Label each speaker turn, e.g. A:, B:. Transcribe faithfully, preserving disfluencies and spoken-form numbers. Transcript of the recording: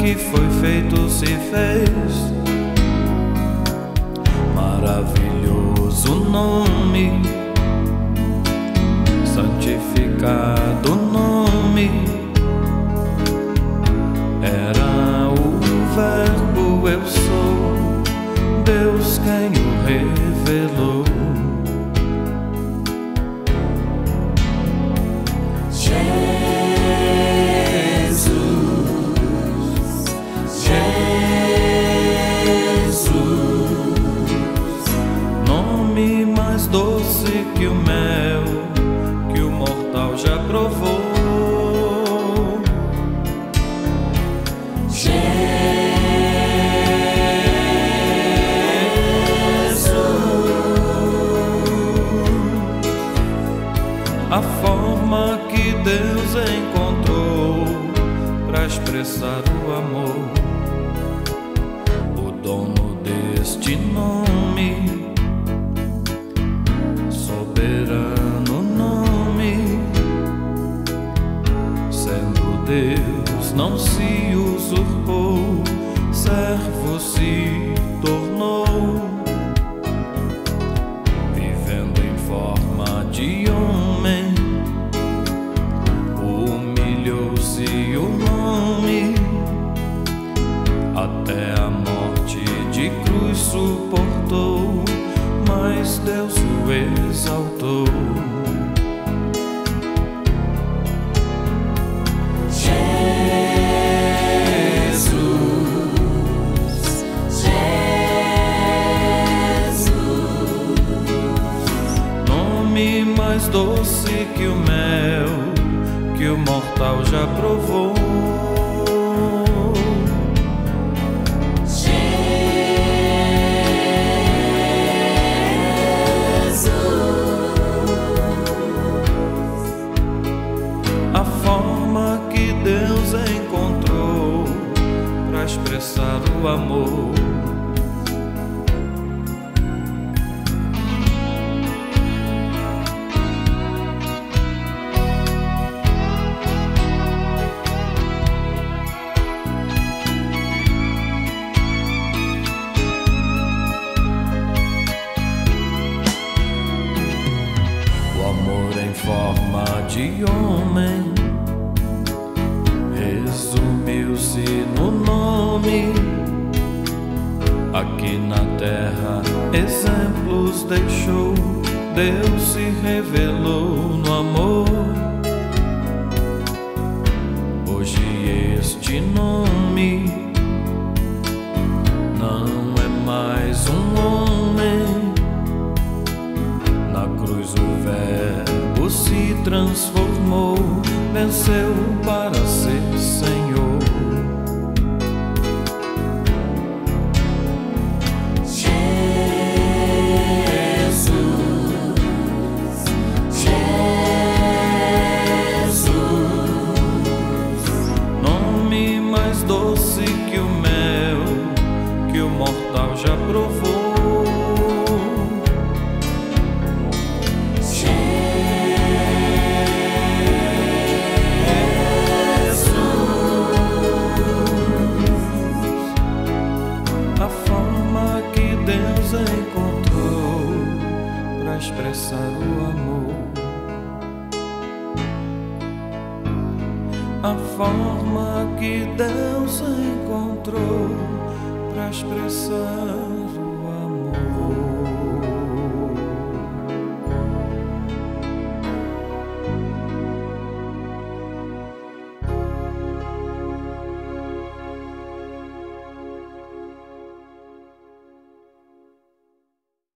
A: que foi feito se fez. Maravilhoso nome, santificado nome. Era o Verbo, eu sou, Deus quem o revelou. Mais doce que o mel, que o mortal já provou. Jesus, a forma que Deus encontrou para expressar o amor, o dono deste nome, soberano nome. Sendo Deus, não se usurpou, servo se tornou, vivendo em forma de homem, humilhou-se o nome, até a morte de cruz suportou, mas Deus o exaltou. Jesus, Jesus, nome mais doce que o mel, que o mortal já provou. A forma que Deus encontrou para expressar o amor, o amor em forma de homem resumiu-se no nome. Aqui na terra exemplos deixou, Deus se revelou no amor. Hoje este nome não é mais um homem, na cruz o Verbo se transformou, venceu para ser Senhor. Jesus, Jesus, nome mais doce que o mel, que o mortal já provou. Deus encontrou para expressar o amor, a forma que Deus encontrou para expressar